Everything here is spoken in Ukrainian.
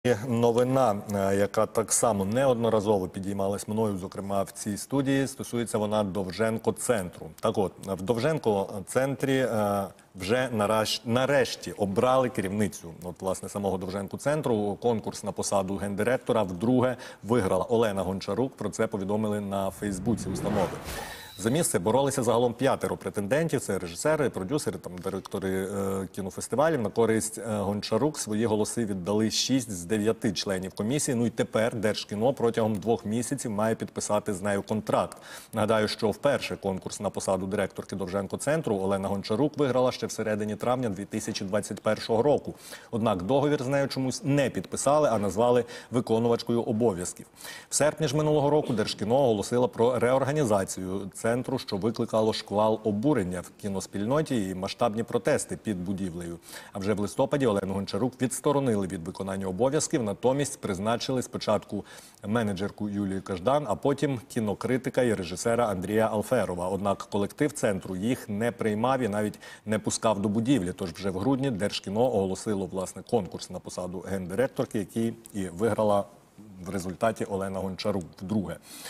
Новина, яка так само неодноразово підіймалась мною, зокрема в цій студії, стосується вона Довженко-центру. Так от, в Довженко-центрі вже нарешті обрали керівницю власне, самого Довженко-центру. Конкурс на посаду гендиректора вдруге виграла Олена Гончарук. Про це повідомили на Фейсбуці установи. За місце боролися загалом 5 претендентів. Це режисери, продюсери, директори кінофестивалів. На користь Гончарук свої голоси віддали 6 з 9 членів комісії. Ну і тепер Держкіно протягом 2 місяців має підписати з нею контракт. Нагадаю, що вперше конкурс на посаду директорки Довженко-центру Олена Гончарук виграла ще в середині травня 2021 року. Однак договір з нею чомусь не підписали, а назвали виконувачкою обов'язків. В серпні ж минулого року Держкіно оголосило про реорганізацію центру, що викликало шквал обурення в кіноспільноті і масштабні протести під будівлею. А вже в листопаді Олену Гончарук відсторонили від виконання обов'язків, натомість призначили спочатку менеджерку Юлію Каждан, а потім кінокритика і режисера Андрія Алферова. Однак колектив центру їх не приймав і навіть не пускав до будівлі. Тож вже в грудні Держкіно оголосило власне конкурс на посаду гендиректорки, який і виграла в результаті Олена Гончарук вдруге.